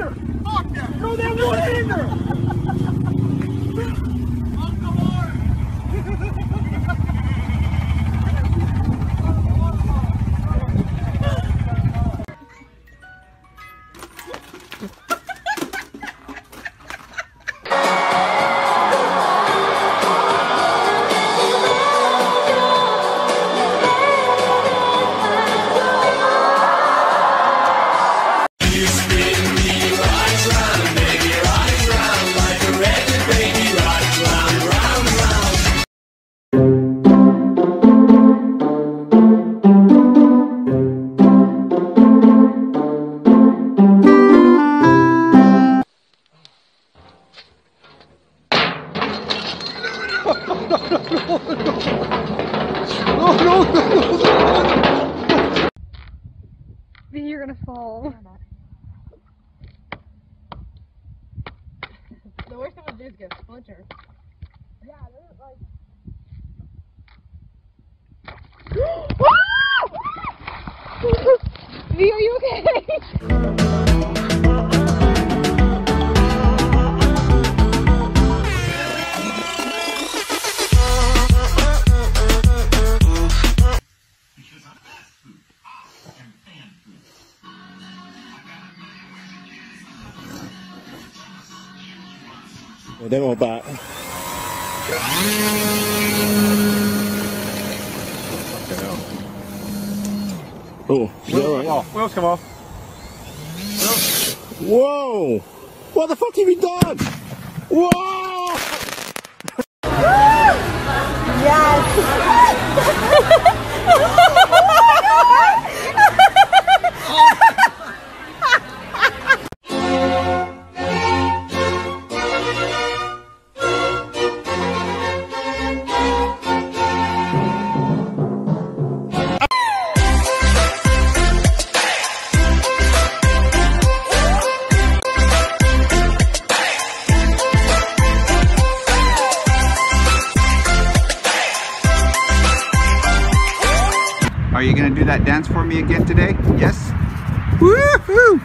hanger! Fuck yeah! Throw that one hanger! No. You're gonna fall. The worst I would do is get a splinter. Yeah, they're like. V, are you okay? They won't back. Oh, Wheels come off. Whoa! What the fuck have you done? Whoa! Yes! Are you gonna do that dance for me again today? Yes? Woohoo!